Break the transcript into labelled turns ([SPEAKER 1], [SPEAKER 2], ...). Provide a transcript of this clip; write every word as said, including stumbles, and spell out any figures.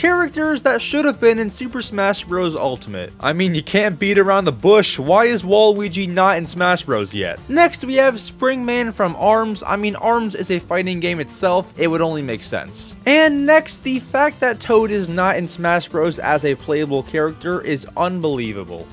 [SPEAKER 1] Characters that should have been in Super Smash Bros. Ultimate. I mean, you can't beat around the bush. Why is Waluigi not in Smash Bros. Yet? Next, we have Springman from ARMS. I mean, ARMS is a fighting game itself. It would only make sense. And next, the fact that Toad is not in Smash Bros. As a playable character is unbelievable.